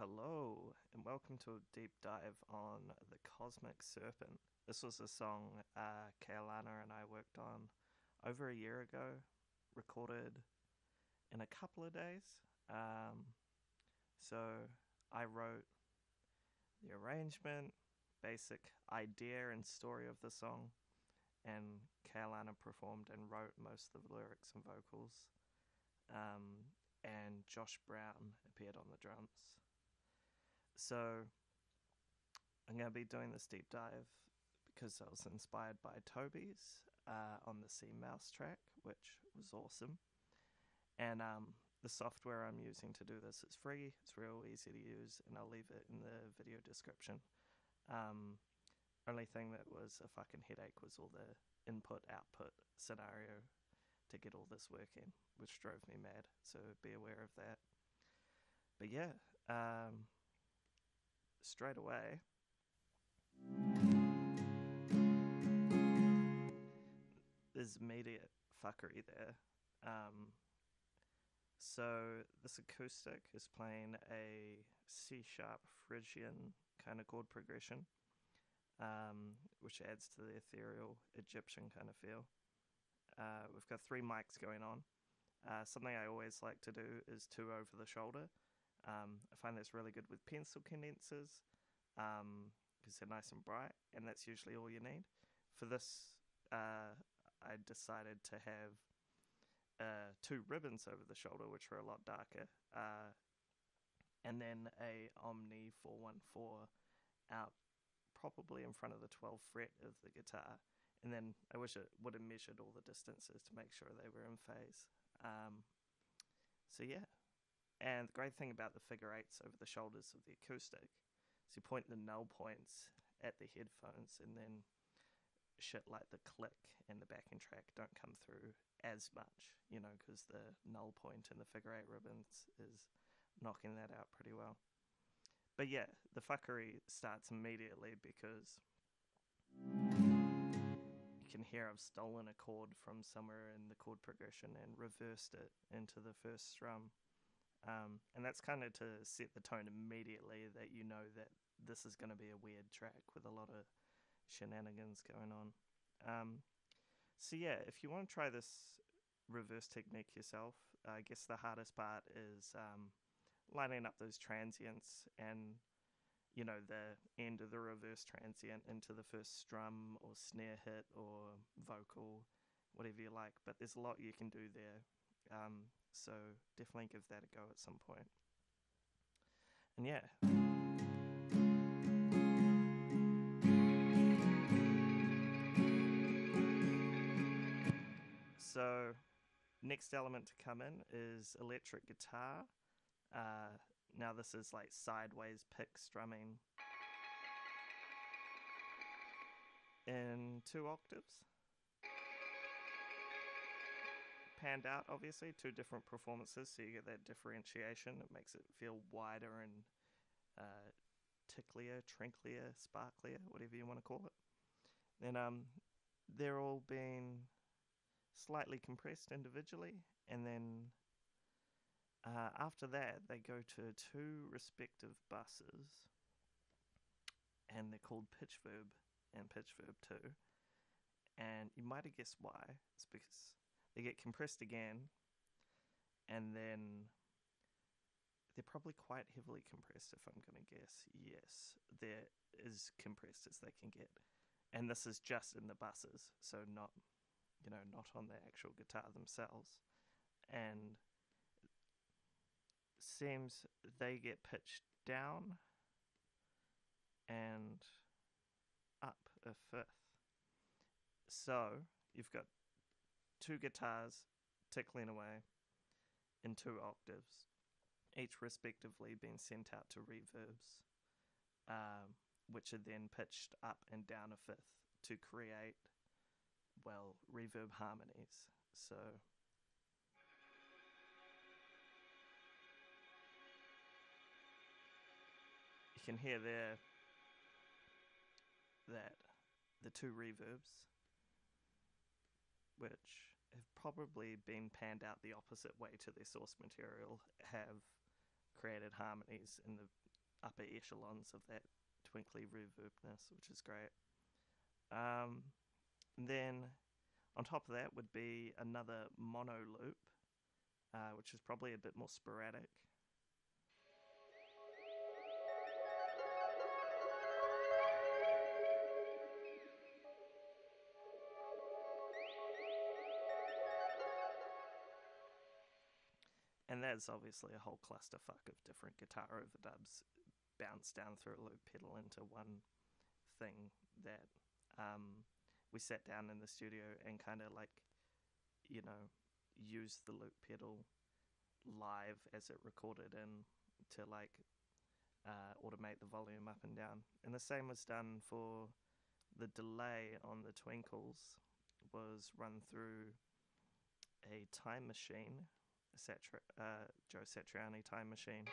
Hello, and welcome to a deep dive on the Cosmic Serpent. This was a song Khailana and I worked on over a year ago, recorded in a couple of days. So I wrote the arrangement, basic idea and story of the song, and Khailana performed and wrote most of the lyrics and vocals. And Josh Brown appeared on the drums. So I'm going to be doing this deep dive because I was inspired by Toby's on the C Mouse track, which was awesome. And the software I'm using to do this is free. It's real easy to use, and I'll leave it in the video description. Only thing that was a fucking headache was all the input-output scenario to get all this working, which drove me mad. So be aware of that. But yeah, straight away, there's immediate fuckery there. So this acoustic is playing a C-sharp Phrygian kind of chord progression, which adds to the ethereal Egyptian kind of feel. We've got three mics going on. Something I always like to do is two over the shoulder. I find that's really good with pencil condensers because they're nice and bright, and that's usually all you need. For this, I decided to have two ribbons over the shoulder, which are a lot darker, and then a Omni 414 out probably in front of the 12th fret of the guitar. And then I wish it would have measured all the distances to make sure they were in phase. So yeah. And the great thing about the figure eights over the shoulders of the acoustic is you point the null points at the headphones, and then shit like the click and the backing track don't come through as much, because the null point in the figure eight ribbons is knocking that out pretty well. But yeah, the fuckery starts immediately because you can hear I've stolen a chord from somewhere in the chord progression and reversed it into the first strum. And that's kind of to set the tone immediately that you know that this is going to be a weird track with a lot of shenanigans going on. So yeah, if you want to try this reverse technique yourself, I guess the hardest part is lining up those transients and the end of the reverse transient into the first strum or snare hit or vocal, whatever you like. But there's a lot you can do there. So definitely give that a go at some point. And yeah. So next element to come in is electric guitar. Now this is like sideways pick strumming in 2 octaves. Panned out, obviously, 2 different performances, so you get that differentiation. It makes it feel wider and ticklier, trinklier, sparklier, whatever you want to call it. Then they're all being slightly compressed individually, and then after that they go to 2 respective buses, and they're called pitch verb and pitch verb 2. And you might have guessed why. It's because they get compressed again, and then they're probably quite heavily compressed, if I'm going to guess. Yes, they're as compressed as they can get. And this is just in the buses, so not on the actual guitar themselves. And it seems they get pitched down and up a fifth. So you've got 2 guitars tickling away in 2 octaves, each respectively being sent out to reverbs, which are then pitched up and down a fifth to create, reverb harmonies. So you can hear there that the 2 reverbs, which have probably been panned out the opposite way to their source material, have created harmonies in the upper echelons of that twinkly reverbness, which is great. Um, then on top of that would be another mono loop, which is probably a bit more sporadic. And that's obviously a whole clusterfuck of different guitar overdubs bounced down through a loop pedal into one thing that we sat down in the studio and kind of like, you know, used the loop pedal live as it recorded in to like automate the volume up and down. And the same was done for the delay on the Twinkles, was run through a time machine, Joe Satriani time machine.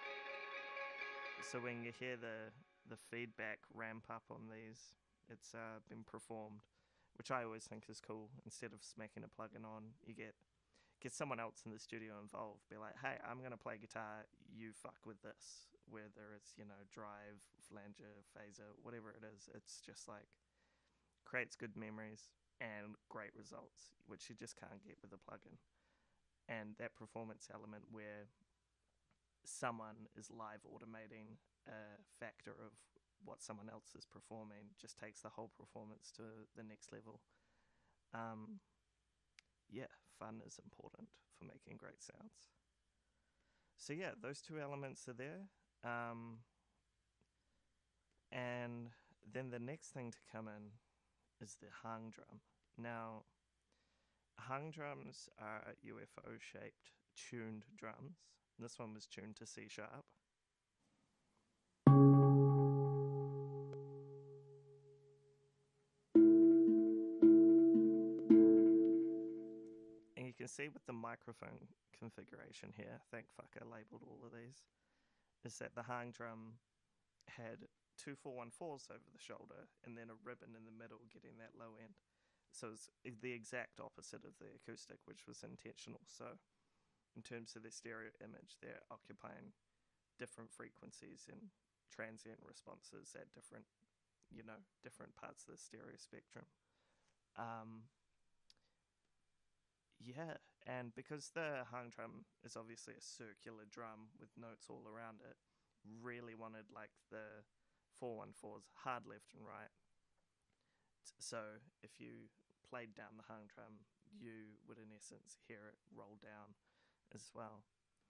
So when you hear the feedback ramp up on these, it's been performed, which I always think is cool. Instead of smacking a plugin on, you get someone else in the studio involved. Be like, hey, I'm gonna play guitar. You fuck with this, whether it's drive, flanger, phaser, whatever it is. It's just like creates good memories and great results, which you just can't get with a plugin. And that performance element where someone is live automating a factor of what someone else is performing just takes the whole performance to the next level. Yeah, fun is important for making great sounds. So yeah, those two elements are there. And then the next thing to come in is the hang drum. Now, hang drums are UFO-shaped tuned drums. This one was tuned to C sharp. And you can see with the microphone configuration here, thank fuck I labeled all of these, is that the hang drum had two 414s over the shoulder and then a ribbon in the middle getting that low end. So it's the exact opposite of the acoustic, which was intentional. So in terms of the stereo image, they're occupying different frequencies and transient responses at different parts of the stereo spectrum. Yeah, and because the hang drum is obviously a circular drum with notes all around it, really wanted like the 414s hard left and right. So if you played down the hang drum, you would in essence hear it roll down as well.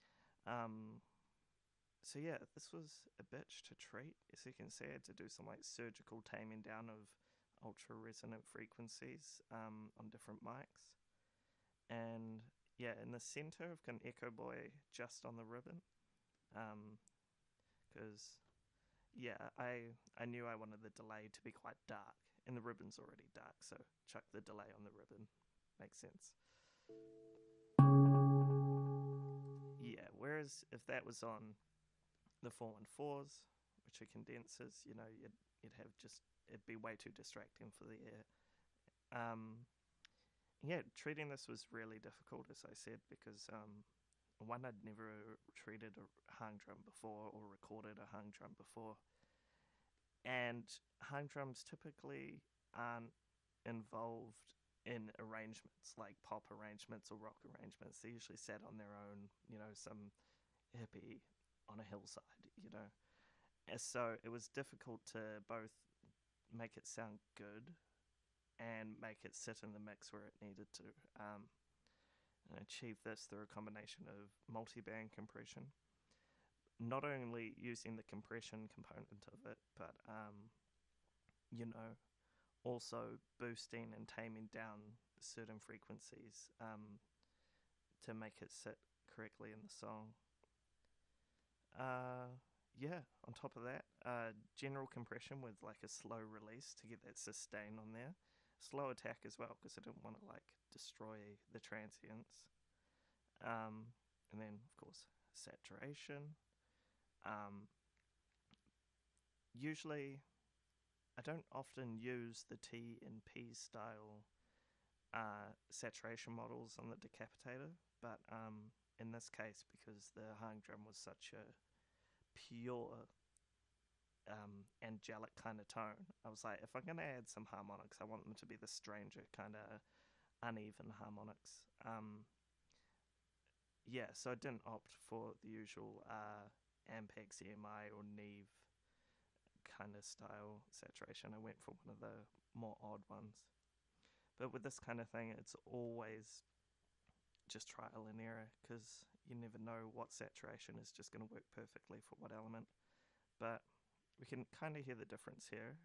So yeah, this was a bitch to treat. As you can see, I had to do some like surgical taming down of ultra resonant frequencies on different mics. And yeah, in the center, I've got an Echo Boy just on the ribbon. Because I knew I wanted the delay to be quite dark, and the ribbon's already dark, so chuck the delay on the ribbon. Makes sense. Yeah, whereas if that was on the 414s, which are condensers, you'd have it'd be way too distracting for the ear. Yeah, treating this was really difficult, as I said, because one, I'd never treated a hang drum before or recorded a hang drum before. And hang drums typically aren't involved in arrangements like pop arrangements or rock arrangements. They usually sat on their own, some hippie on a hillside. And so it was difficult to both make it sound good and make it sit in the mix where it needed to. And achieve this through a combination of multi-band compression, not only using the compression component of it, but also boosting and taming down certain frequencies to make it sit correctly in the song. On top of that, general compression with like a slow release to get that sustain on there. Slow attack as well, because I didn't want to like destroy the transients. And then of course saturation. Usually I don't often use the T and P style saturation models on the Decapitator, but in this case, because the hang drum was such a pure angelic kind of tone. I was like, if I'm going to add some harmonics, I want them to be the stranger kind of uneven harmonics. Yeah, so I didn't opt for the usual Ampex EMI or Neve kind of style saturation. I went for one of the more odd ones. But with this kind of thing, it's always just trial and error, because you never know what saturation is just going to work perfectly for what element. But we can kind of hear the difference here.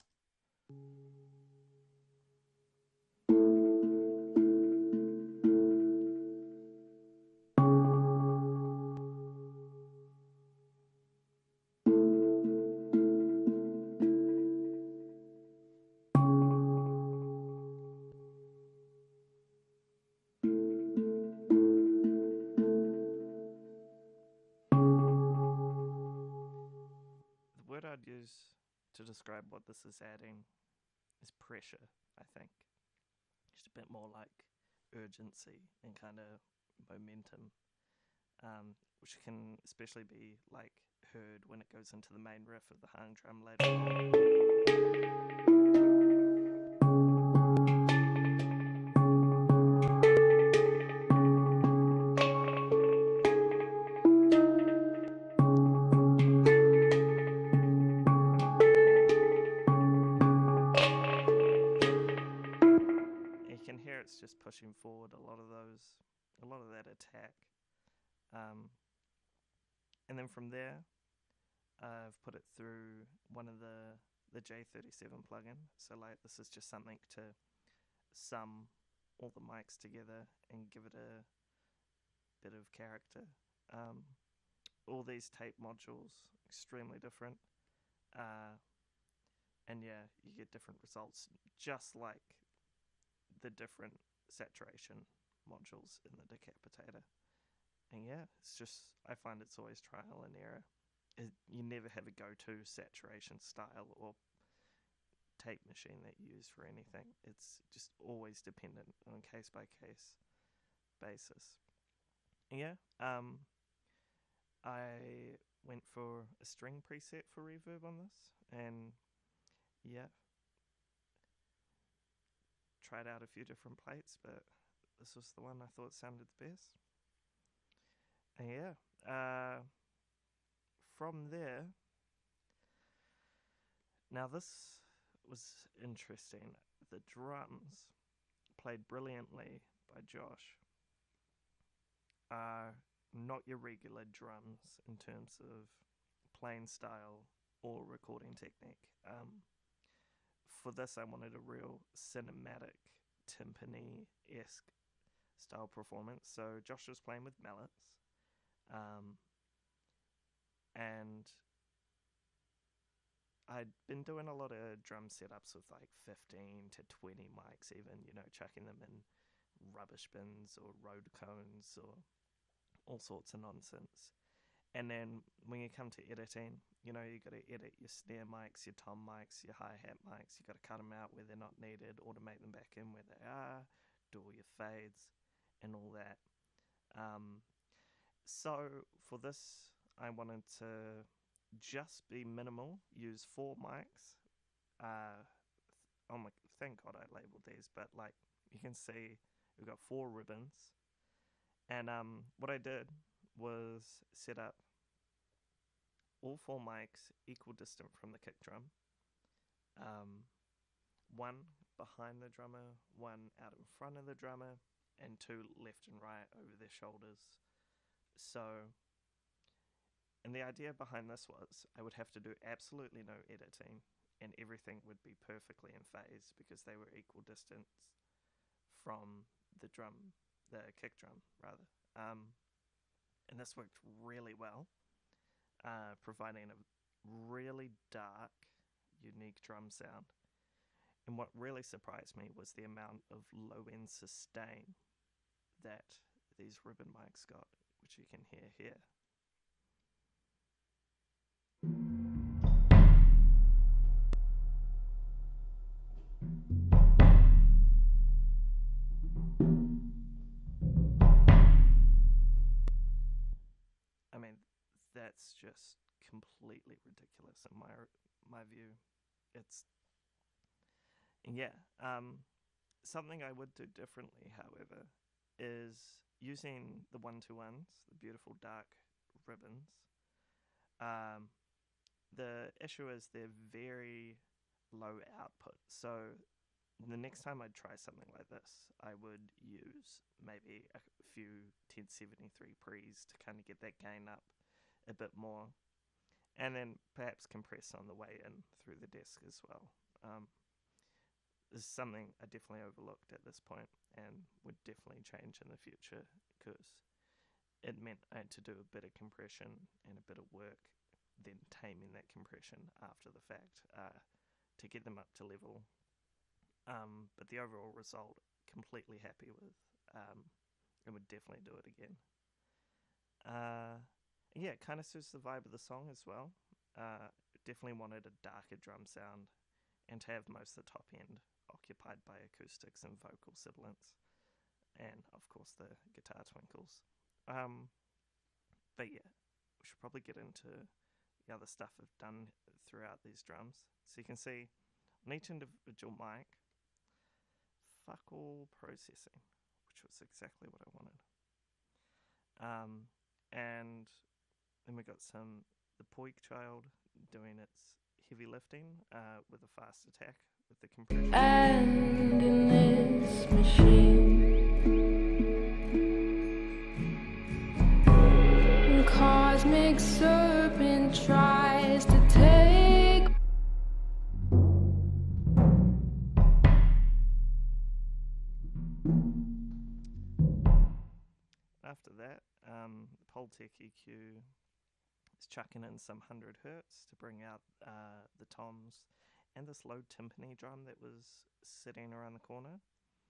The word I'd use to describe what this is adding is pressure, I think. Just a bit more like urgency and kind of momentum, which can especially be like heard when it goes into the main riff of the hung drum later on. You can hear it's just pushing forward a lot of that attack. And then from there, I've put it through one of the J37 plugin. So like this is just something to sum all the mics together and give it a bit of character. All these tape modules, extremely different. And yeah, you get different results, just like the different saturation modules in the Decapitator. And yeah, it's just, I find it's always trial and error. You never have a go-to saturation style or tape machine that you use for anything. It's just always dependent on a case-by-case basis. And yeah, I went for a string preset for reverb on this, and yeah, tried out a few different plates, but this was the one I thought sounded the best. And yeah, from there, now this was interesting. The drums, played brilliantly by Josh, are not your regular drums in terms of playing style or recording technique. For this, I wanted a real cinematic, timpani-esque style performance. So Josh was playing with mallets, and I'd been doing a lot of drum setups with like 15 to 20 mics even, chucking them in rubbish bins or road cones or all sorts of nonsense. And then when you come to editing, you got to edit your snare mics, your tom mics, your hi-hat mics. You got to cut them out where they're not needed, automate them back in where they are, do all your fades and all that. So for this, I wanted to just be minimal, use 4 mics. Thank God I labeled these, but like you can see, we've got 4 ribbons. And what I did was set up all 4 mics equal distant from the kick drum. One behind the drummer, one out in front of the drummer, and 2 left and right over their shoulders. So, and the idea behind this was I would have to do absolutely no editing, and everything would be perfectly in phase because they were equal distance from the kick drum rather. And this worked really well, providing a really dark, unique drum sound. And what really surprised me was the amount of low-end sustain that these ribbon mics got, which you can hear here. I mean, that's just completely ridiculous in my view. It's yeah. Something I would do differently, however, is using the 1-2-1s, the beautiful dark ribbons. Um, the issue is they're very low output, so the next time I'd try something like this, I would use maybe a few 1073 pre's to kind of get that gain up a bit more, and then perhaps compress on the way in through the desk as well. This is something I definitely overlooked at this point and would definitely change in the future, because it meant I had to do a bit of compression and a bit of work, then taming that compression after the fact to get them up to level. But the overall result, completely happy with, and would definitely do it again. Yeah, it kind of suits the vibe of the song as well. Definitely wanted a darker drum sound and to have most of the top end occupied by acoustics and vocal sibilants, and of course the guitar twinkles. But yeah, we should probably get into the other stuff I've done throughout these drums. So you can see on each individual mic, fuck all processing, which was exactly what I wanted. And then we got the Poik Child doing its heavy lifting with a fast attack with the compression. And in this machine, cosmic serpent tries to take. After that, the Poltec EQ is chucking in some 100 hertz to bring out the toms and this low timpani drum that was sitting around the corner.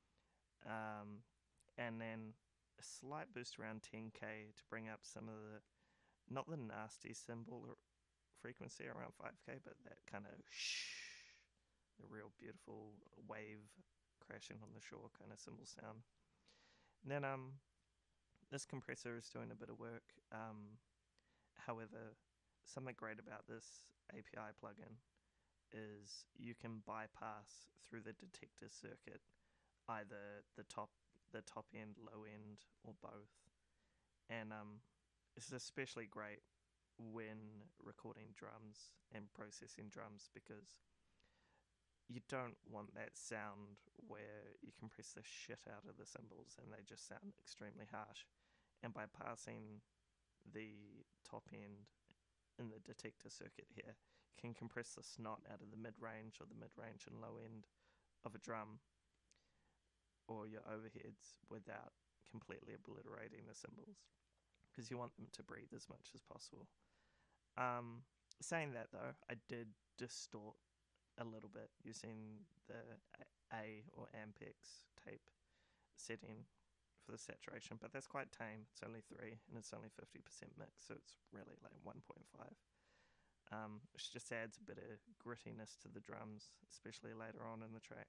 And then a slight boost around 10k to bring up some of not the nasty cymbal frequency around 5k, but that kind of the real beautiful wave crashing on the shore kind of cymbal sound. And then this compressor is doing a bit of work. However, something great about this API plugin is you can bypass through the detector circuit either the top end, low end, or both. And it's especially great when recording drums and processing drums, because you don't want that sound where you compress the shit out of the cymbals and they just sound extremely harsh. And by passing the top end in the detector circuit here, can compress the snot out of the mid-range or the mid-range and low end of a drum or your overheads without completely obliterating the cymbals, because you want them to breathe as much as possible. Saying that though, I did distort a little bit using the A or Ampex tape setting for the saturation, but that's quite tame. It's only 3 and it's only 50% mix, so it's really like 1.5. Which just adds a bit of grittiness to the drums, especially later on in the track.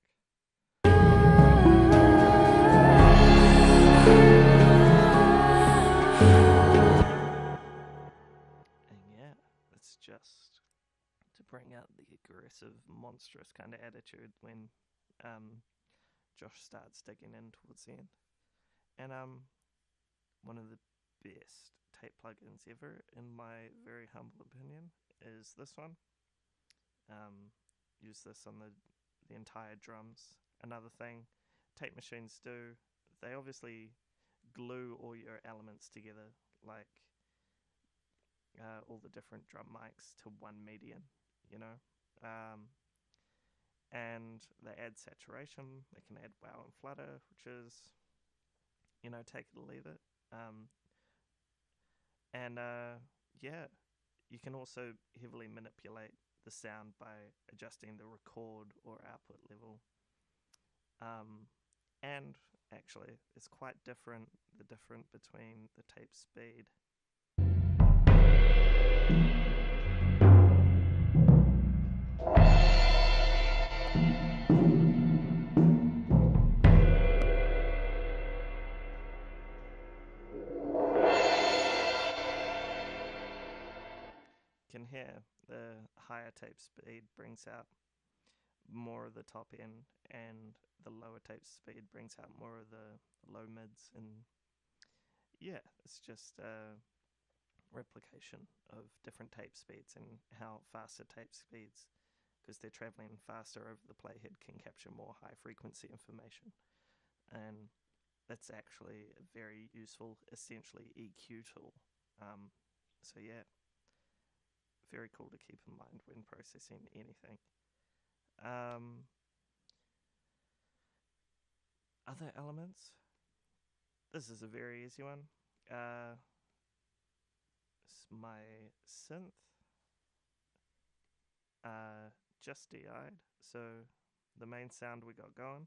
And yeah, it's just to bring out the aggressive, monstrous kind of attitude when Josh starts digging in towards the end. And one of the best tape plugins ever, in my very humble opinion, is this one. Use this on the entire drums. Another thing tape machines do, they obviously glue all your elements together, like all the different drum mics to one median, you know. And they add saturation, they can add wow and flutter, which is, you know, take it or leave it. Yeah, you can also heavily manipulate the sound by adjusting the record or output level. And actually, it's quite different, the difference between the tape speed. can hear the higher tape speed brings out more of the top end, and the lower tape speed brings out more of the low mids. And yeah, it's just a replication of different tape speeds and how faster tape speeds, because they're traveling faster over the playhead, can capture more high frequency information. And that's actually a very useful, essentially EQ tool. So yeah, very cool to keep in mind when processing anything. Um, Other elements. This is a very easy one. My synth just DI'd, so the main sound we got going.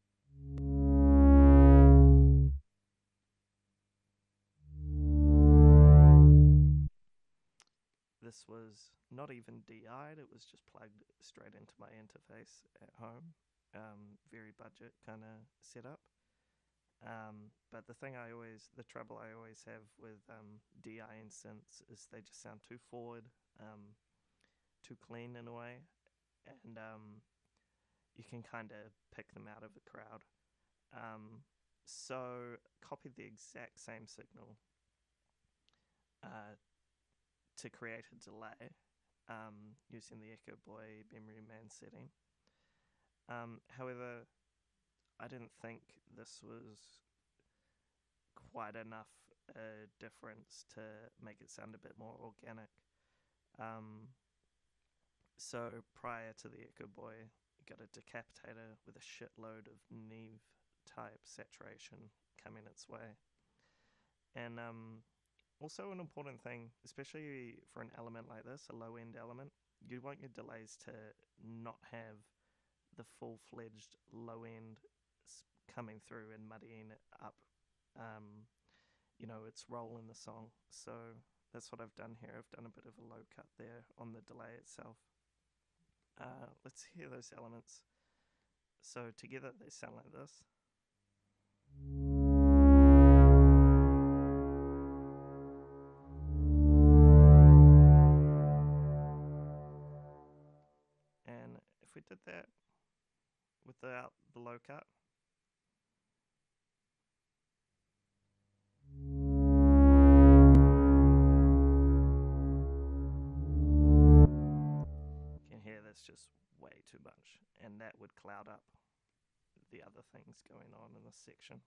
This was not even DI'd, it was just plugged straight into my interface at home. Very budget kind of setup. But the trouble I always have with DI and synths is they just sound too forward, too clean in a way, and you can kind of pick them out of a crowd. So copy the exact same signal to create a delay using the Echo Boy Memory Man setting. However, I didn't think this was quite enough difference to make it sound a bit more organic. So prior to the Echo Boy, you got a decapitator with a shitload of Neve type saturation coming its way. And also an important thing, especially for an element like this, a low end element, you want your delays to not have the full-fledged low end coming through and muddying it up. Its role in the song. So that's what I've done here. I've done a bit of a low cut there on the delay itself. Let's hear those elements. So together they sound like this. And if we did that without the low cut, you can hear that's just way too much, and that would cloud up the other things going on in this section.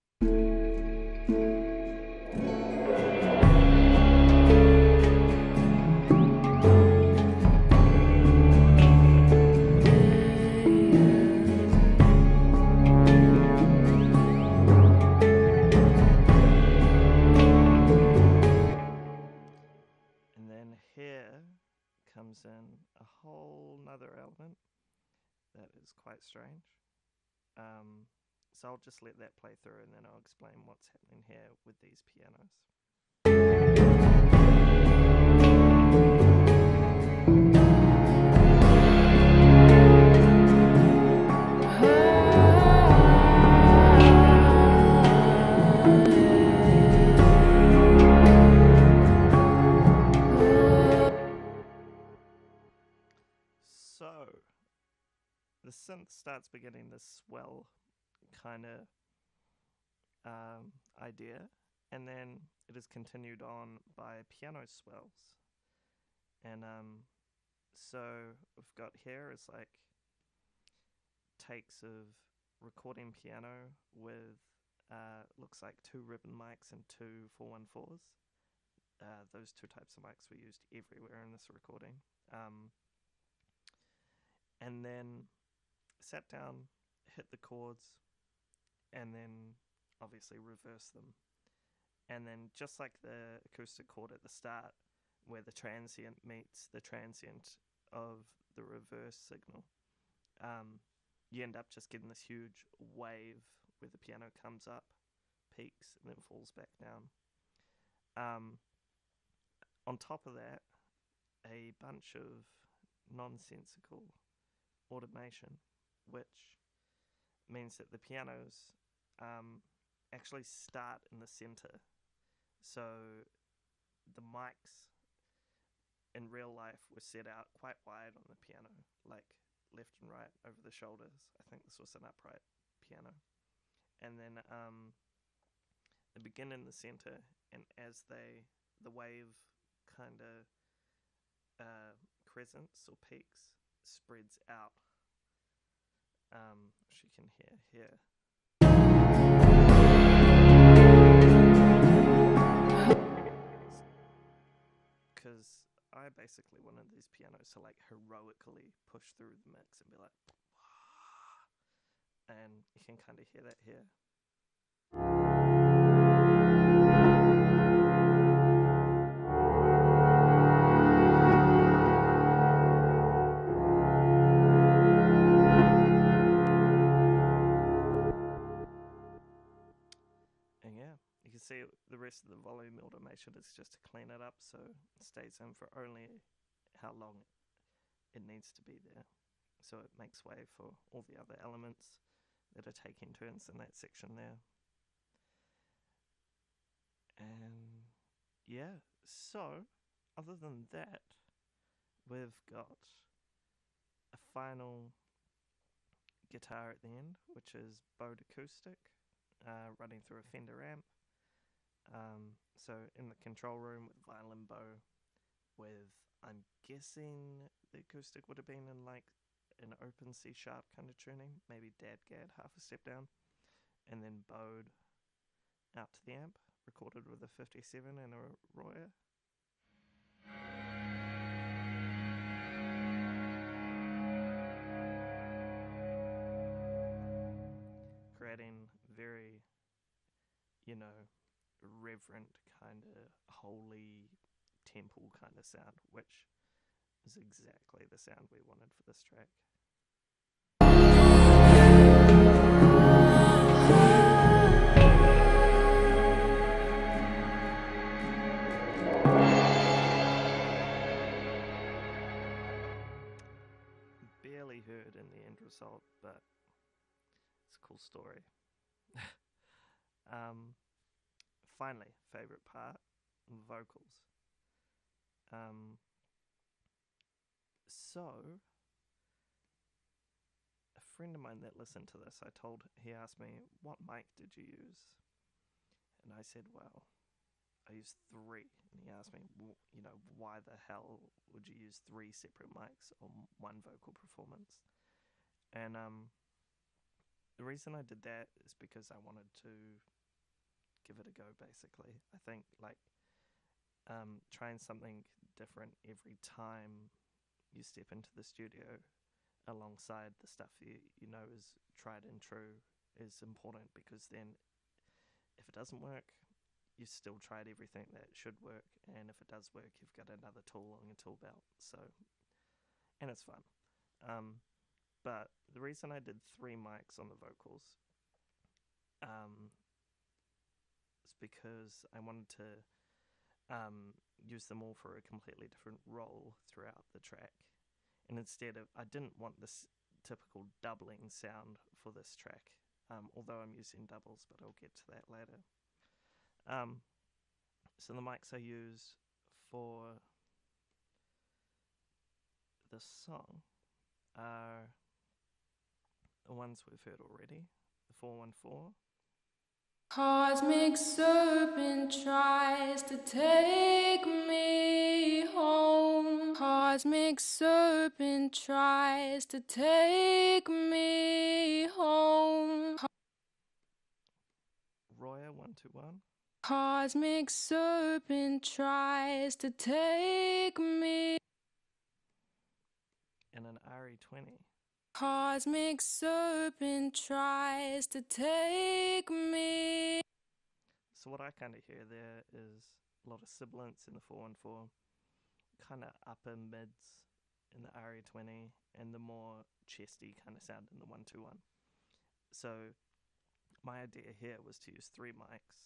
And then here comes in a whole nother element that is quite strange. So I'll just let that play through and then I'll explain what's happening here with these pianos. So the synth starts beginning to swell kind of idea, and then it is continued on by piano swells. And so we've got here is like takes of recording piano with looks like 2 ribbon mics and 2 414s. Those 2 types of mics were used everywhere in this recording. And then sat down, hit the chords, and then obviously reverse them. And then just like the acoustic chord at the start, where the transient meets the transient of the reverse signal, you end up just getting this huge wave where the piano comes up, peaks, and then falls back down. On top of that, a bunch of nonsensical automation, which means that the pianos actually start in the center. So the mics in real life were set out quite wide on the piano, like left and right over the shoulders. I think this was an upright piano. And then they begin in the center, and as the wave kind of crescents or peaks spreads out. Which you can hear here. Because I basically wanted these pianos to like heroically push through the mix and be like, and you can kind of hear that here. And yeah, you can see the rest of the volume automation is just to clean it up so it stays in for only how long it needs to be there. So it makes way for all the other elements that are taking turns in that section there. And yeah, so other than that, we've got a final guitar at the end, which is bowed acoustic, running through a Fender amp. So in the control room with violin bow, with I'm guessing the acoustic would have been in like an open C sharp kind of tuning, maybe dadgad half a step down, and then bowed out to the amp, recorded with a 57 and a Royer. Creating very, reverent kind of holy temple kind of sound, which is exactly the sound we wanted for this track. Barely heard in the end result, but it's a cool story. Finally, favorite part, vocals. So a friend of mine that listened to this, he asked me, what mic did you use? And I said, well, I used 3. And he asked me, why the hell would you use 3 separate mics on one vocal performance? And the reason I did that is because I wanted to give it a go, basically. I think, trying something different every time you step into the studio alongside the stuff you know is tried and true is important, because then if it doesn't work, you still tried everything that should work, and if it does work, you've got another tool on your tool belt. So, and it's fun. But the reason I did 3 mics on the vocals is because I wanted to use them all for a completely different role throughout the track. And I didn't want this typical doubling sound for this track, although I'm using doubles, but I'll get to that later. So the mics I use for the song are the ones we've heard already, the 414. Cosmic serpent tries to take me home. Cosmic serpent tries to take me home. Royer 121. Cosmic serpent tries to take me. And an RE20. Cosmic serpent tries to take me. So what I kind of hear there is a lot of sibilants in the 414, kind of upper mids in the RE20, and the more chesty kind of sound in the 121. So my idea here was to use 3 mics,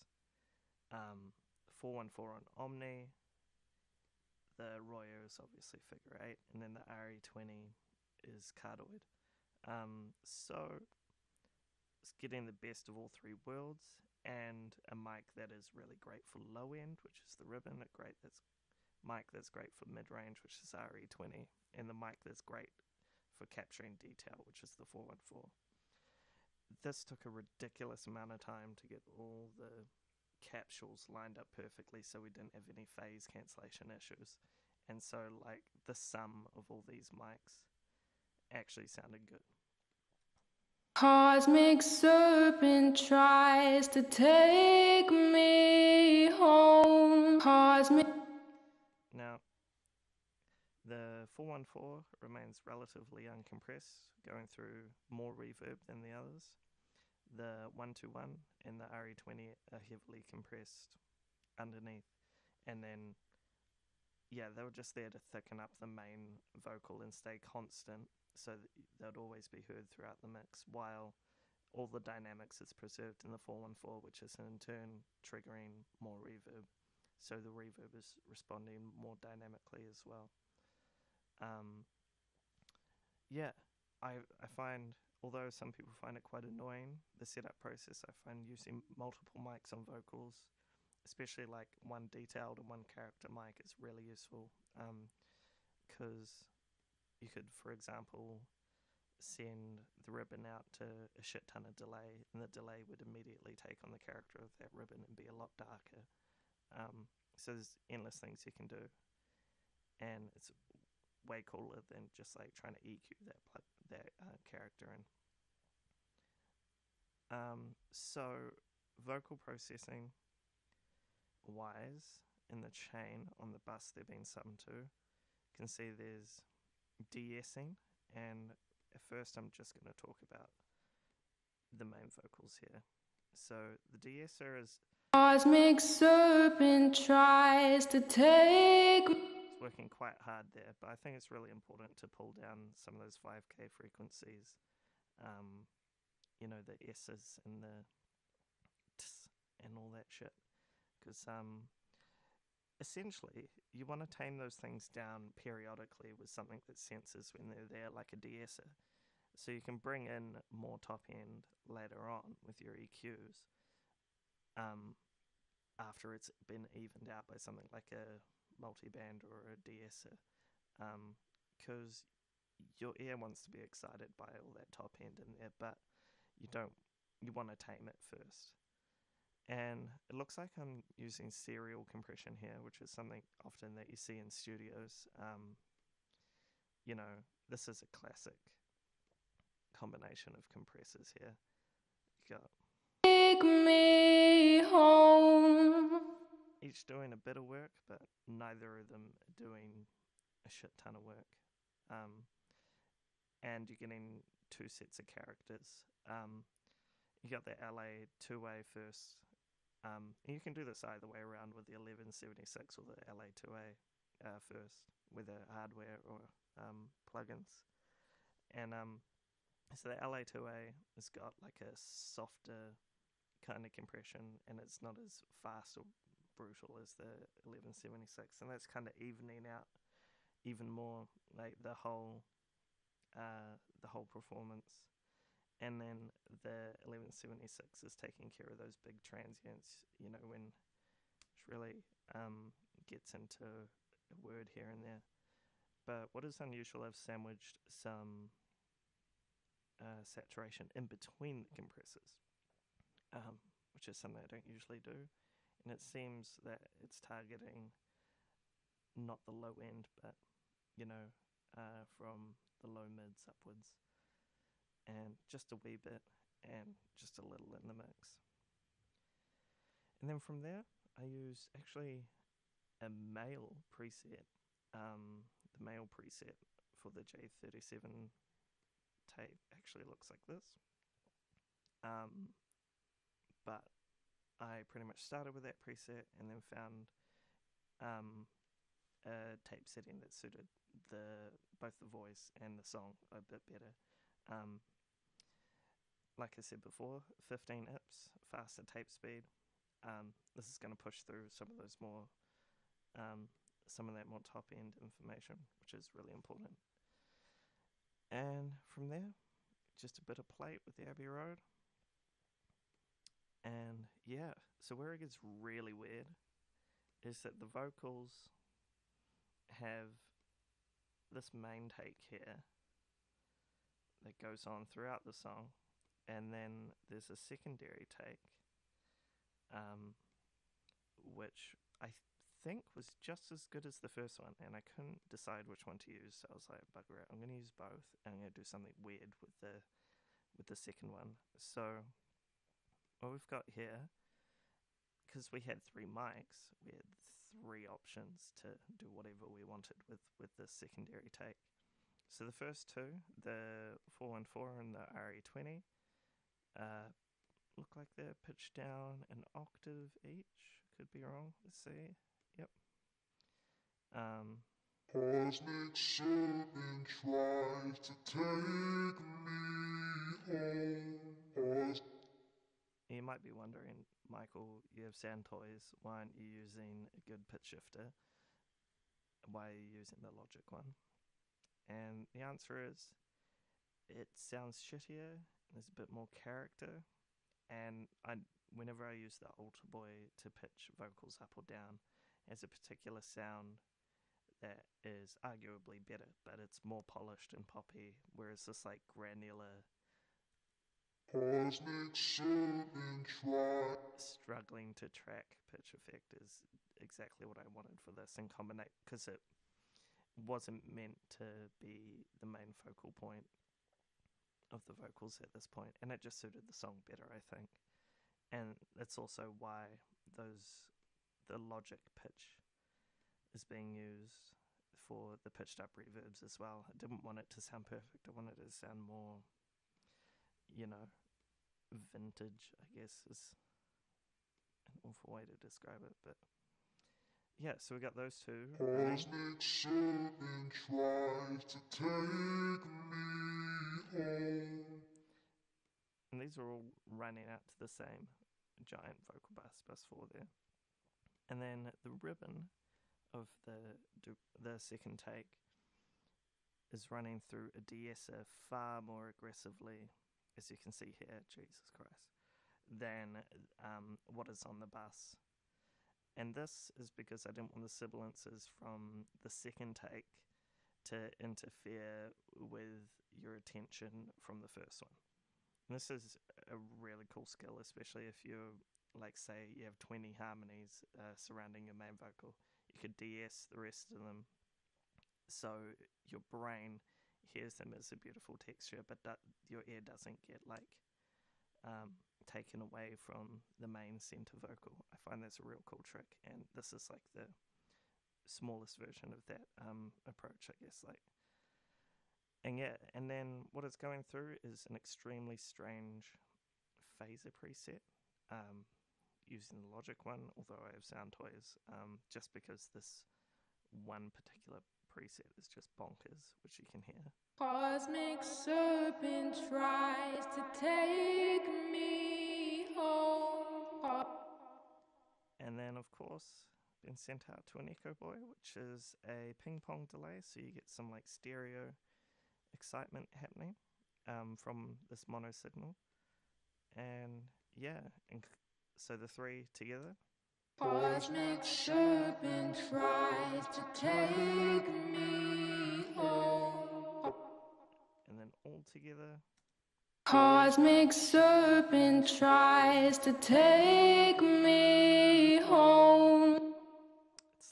414 on Omni, the Royer is obviously figure 8, and then the RE20 is cardioid. So it's getting the best of all 3 worlds, and a mic that is really great for low end, which is the ribbon, that's mic that's great for mid-range, which is RE20, and the mic that's great for capturing detail, which is the 414. This took a ridiculous amount of time to get all the capsules lined up perfectly so we didn't have any phase cancellation issues. And so, like, the sum of all these mics actually sounded good. Cosmic serpent tries to take me home. Cosmic. Now, the 414 remains relatively uncompressed, going through more reverb than the others. The 121 and the RE20 are heavily compressed underneath, and then they were just there to thicken up the main vocal and stay constant, so that they'd always be heard throughout the mix, while all the dynamics is preserved in the 414, which is in turn triggering more reverb, so the reverb is responding more dynamically as well. Um, yeah, I find, although some people find it quite annoying, the setup process, I find using multiple mics on vocals, especially like one detailed and one character mic, is really useful, because you could, for example, send the ribbon out to a shit ton of delay, and the delay would immediately take on the character of that ribbon and be a lot darker. So there's endless things you can do, and it's way cooler than just like trying to EQ that character in. So vocal processing wise, in the chain on the bus they're being summed to, you can see there's de-essing, and at first I'm just going to talk about the main vocals here. So the de-esser is Cosmic serpent tries to take. It's working quite hard there, but I think it's really important to pull down some of those 5K frequencies. The S's and the T's and all that shit. Because essentially, you want to tame those things down periodically with something that senses when they're there, like a de-esser. So you can bring in more top end later on with your EQs, after it's been evened out by something like a multiband or a de-esser, because your ear wants to be excited by all that top end in there, but you want to tame it first. And it looks like I'm using serial compression here, which is something often that you see in studios. This is a classic combination of compressors here. You got Take me home. each doing a bit of work, but neither of them doing a shit ton of work. And you're getting two sets of characters. You got the LA two-way first. And you can do this either way around with the 1176 or the LA 2A first, whether hardware or plugins. And so the LA 2A has got like a softer kind of compression, and it's not as fast or brutal as the 1176, and that's kind of evening out even more like the whole performance. And then the 1176 is taking care of those big transients, when it really gets into a word here and there. But what is unusual, I've sandwiched some saturation in between the compressors, which is something I don't usually do. And it seems that it's targeting not the low end, but, from the low mids upwards. And just a wee bit, and just a little in the mix. And then from there, I use actually a male preset. The male preset for the J37 tape actually looks like this. But I pretty much started with that preset and then found a tape setting that suited both the voice and the song a bit better. Like I said before, 15 Ips, faster tape speed. This is going to push through some of those more, some of that more top end information, which is really important. And from there, just a bit of plate with the Abbey Road. And so where it gets really weird is that the vocals have this main take here that goes on throughout the song, and then there's a secondary take, which I think was just as good as the first one, and I couldn't decide which one to use, so I was like, bugger it, I'm going to use both, and I'm going to do something weird with the second one. So what we've got here, because we had 3 mics, we had 3 options to do whatever we wanted with the secondary take. So the first 2, the 414 and the RE20, look like they're pitched down an octave each. Could be wrong. Let's see. Yep. Cosmic serpent tries to take me home. You might be wondering, Michael, you have sound toys. Why aren't you using a good pitch shifter? Why are you using the Logic one? And the answer is, it sounds shittier. There's a bit more character, and whenever I use the Alter Boy to pitch vocals up or down, it has a particular sound that is arguably better, but it's more polished and poppy, whereas this like granular, Cosmic serpent tries. struggling to track pitch effect is exactly what I wanted for this, and combinate, because it wasn't meant to be the main focal point of the vocals at this point, and it just suited the song better, I think. And that's also why the Logic pitch is being used for the pitched up reverbs as well. I didn't want it to sound perfect. I wanted it to sound more, vintage, I guess is an awful way to describe it. But yeah, so we got those 2 running. Cosmic serpent tries to take me home. And these are all running out to the same giant vocal bus 4 there. And then the ribbon of the second take is running through a de-esser far more aggressively, as you can see here, Jesus Christ, than what is on the bus. And this is because I didn't want the sibilances from the second take to interfere with your attention from the first one. And this is a really cool skill, especially if you're, like, say you have 20 harmonies surrounding your main vocal. You could de-ess the rest of them, so your brain hears them as a beautiful texture, but your ear doesn't get taken away from the main center vocal. I find that's a real cool trick, and this is like the smallest version of that approach, I guess. And then what it's going through is an extremely strange phaser preset, using the Logic one, although I have sound toys, just because this one particular preset is just bonkers, which you can hear. Cosmic serpent tries to take me home. And then, of course, been sent out to an Echo Boy, which is a ping pong delay, so you get some stereo excitement happening from this mono signal. And yeah, so the 3 together. Cosmic serpent tries to take me home. And then all together. Cosmic serpent tries to take me home. It's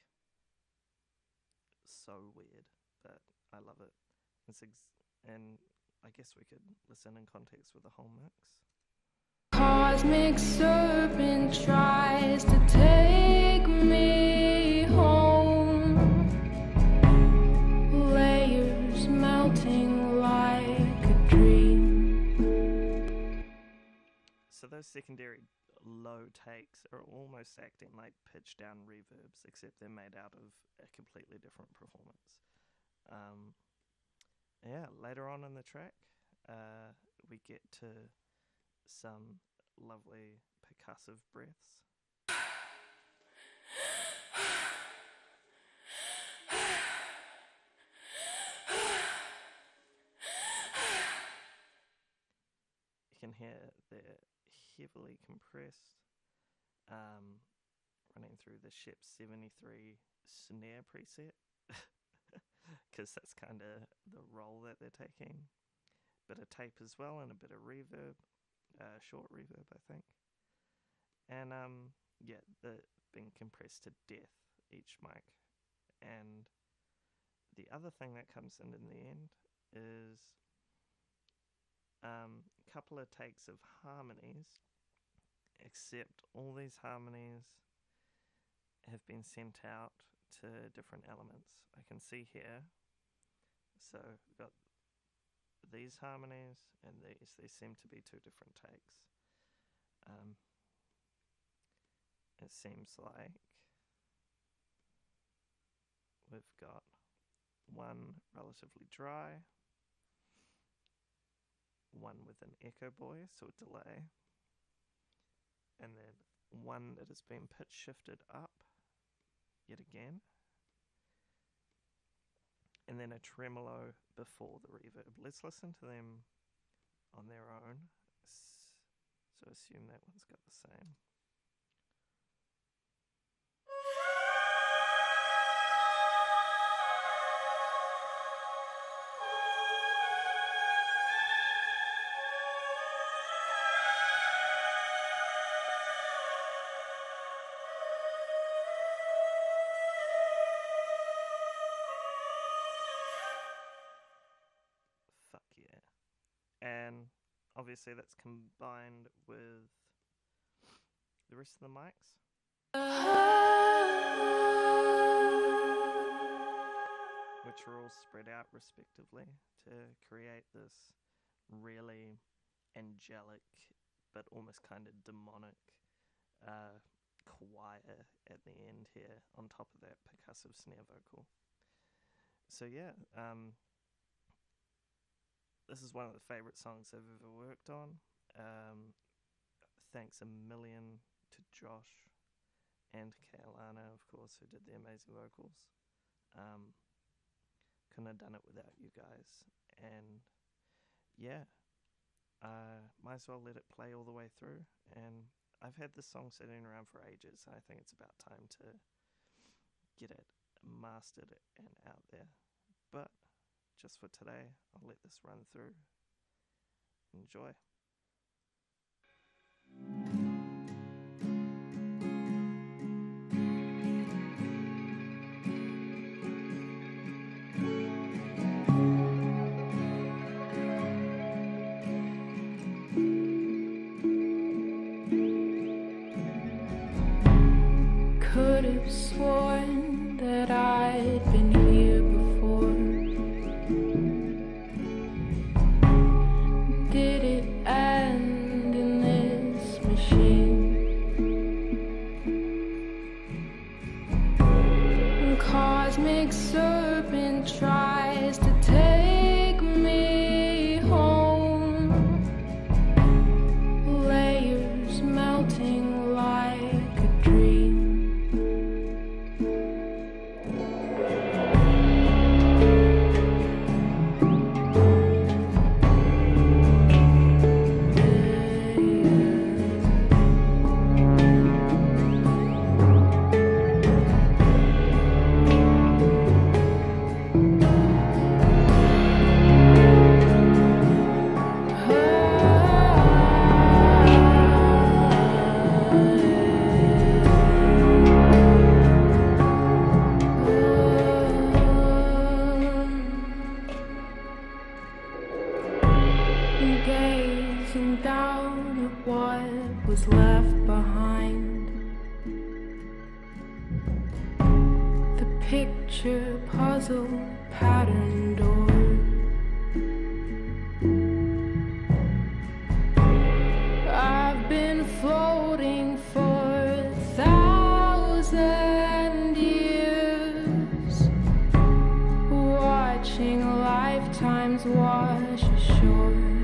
so weird, but I love it. And I guess we could listen in context with the whole mix. Cosmic serpent tries to take me home. Layers melting like a dream. So those secondary low takes are almost acting like pitch down reverbs, except they're made out of a completely different performance. Later on in the track, we get to some lovely percussive breaths. You can hear they're heavily compressed, running through the Shep 73 snare preset, because that's kind of the role that they're taking. Bit of tape as well, and a bit of reverb, short reverb, I think. And yeah, the being compressed to death, each mic. And the other thing that comes in the end is a couple of takes of harmonies, except all these harmonies have been sent out to different elements. I can see here, so we've got these harmonies and these. They seem to be two different takes. It seems like we've got one relatively dry, one with an echo voice, so a delay, and then one that has been pitch shifted up yet again, and then a tremolo before the reverb. Let's listen to them on their own. So assume that one's got the same. Fuck yeah. And obviously that's combined with the rest of the mics. Which are all spread out respectively to create this really angelic but almost kind of demonic choir at the end here on top of that percussive snare vocal. So yeah, this is one of the favourite songs I've ever worked on. Thanks a million to Josh and Khailana, of course, who did the amazing vocals. Couldn't have done it without you guys. And yeah, might as well let it play all the way through. And I've had this song sitting around for ages, and I think it's about time to get it mastered and out there. But just for today, I'll let this run through. Enjoy. Could have sworn that I'd been here before. Did it end in this machine? Cosmic serpent tries to take me home. Layers melting like a dream. Gazing down at what was left behind, the picture puzzle pattern door. I've been floating for 1,000 years, watching lifetimes wash ashore.